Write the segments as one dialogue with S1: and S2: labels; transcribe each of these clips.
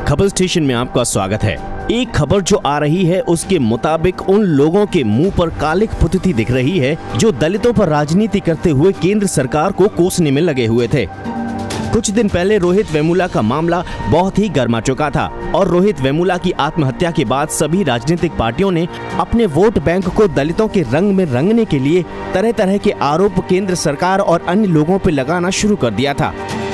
S1: खबर स्टेशन में आपका स्वागत है। एक खबर जो आ रही है उसके मुताबिक उन लोगों के मुंह पर कालिक पुतती दिख रही है जो दलितों पर राजनीति करते हुए केंद्र सरकार को कोसने में लगे हुए थे। कुछ दिन पहले रोहित वेमुला का मामला बहुत ही गर्मा चुका था और रोहित वेमुला की आत्महत्या के बाद सभी राजनीतिक पार्टियों ने अपने वोट बैंक को दलितों के रंग में रंगने के लिए तरह तरह के आरोप केंद्र सरकार और अन्य लोगों पर लगाना शुरू कर दिया था।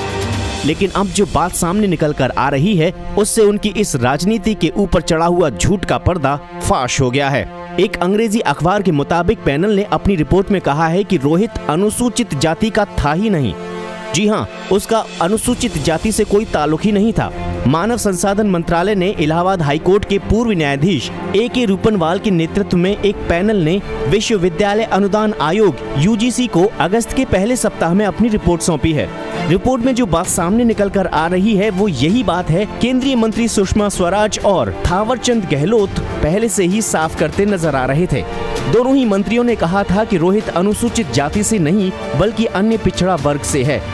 S1: लेकिन अब जो बात सामने निकल कर आ रही है उससे उनकी इस राजनीति के ऊपर चढ़ा हुआ झूठ का पर्दा फाश हो गया है। एक अंग्रेजी अखबार के मुताबिक पैनल ने अपनी रिपोर्ट में कहा है कि रोहित अनुसूचित जाति का था ही नहीं। जी हाँ, उसका अनुसूचित जाति से कोई ताल्लुक ही नहीं था। मानव संसाधन मंत्रालय ने इलाहाबाद हाई कोर्ट के पूर्व न्यायाधीश A K रूपनवाल के नेतृत्व में एक पैनल ने विश्वविद्यालय अनुदान आयोग UGC को अगस्त के पहले सप्ताह में अपनी रिपोर्ट सौंपी है। रिपोर्ट में जो बात सामने निकल कर आ रही है वो यही बात है, केंद्रीय मंत्री सुषमा स्वराज और थावरचंद गहलोत पहले से ही साफ करते नजर आ रहे थे। दोनों ही मंत्रियों ने कहा था कि रोहित अनुसूचित जाति से नहीं बल्कि अन्य पिछड़ा वर्ग से है।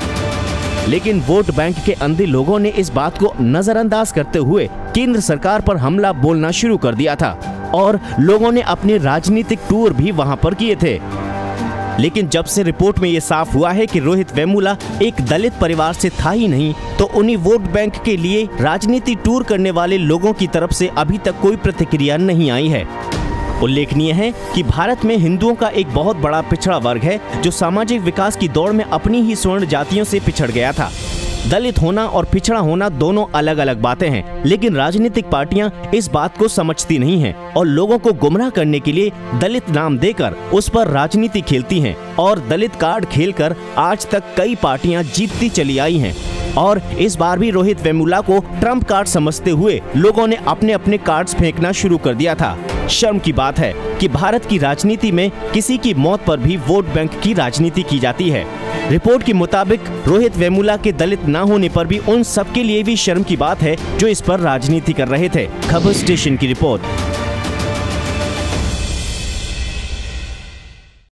S1: लेकिन वोट बैंक के अंधे लोगों ने इस बात को नजरअंदाज करते हुए केंद्र सरकार पर हमला बोलना शुरू कर दिया था और लोगों ने अपने राजनीतिक टूर भी वहां पर किए थे। लेकिन जब से रिपोर्ट में ये साफ हुआ है कि रोहित वेमुला एक दलित परिवार से था ही नहीं, तो उन्हीं वोट बैंक के लिए राजनीति टूर करने वाले लोगों की तरफ से अभी तक कोई प्रतिक्रिया नहीं आई है। उल्लेखनीय है कि भारत में हिंदुओं का एक बहुत बड़ा पिछड़ा वर्ग है जो सामाजिक विकास की दौड़ में अपनी ही स्वर्ण जातियों से पिछड़ गया था। दलित होना और पिछड़ा होना दोनों अलग अलग बातें हैं, लेकिन राजनीतिक पार्टियां इस बात को समझती नहीं हैं और लोगों को गुमराह करने के लिए दलित नाम देकर उस पर राजनीति खेलती हैं और दलित कार्ड खेलकर आज तक कई पार्टियां जीतती चली आई हैं। और इस बार भी रोहित वेमुला को ट्रम्प कार्ड समझते हुए लोगों ने अपने अपने कार्ड्स फेंकना शुरू कर दिया था। शर्म की बात है कि भारत की राजनीति में किसी की मौत पर भी वोट बैंक की राजनीति की जाती है। रिपोर्ट के मुताबिक रोहित वेमुला के दलित न होने पर भी उन सबके लिए भी शर्म की बात है जो इस पर राजनीति कर रहे थे। खबर स्टेशन की रिपोर्ट।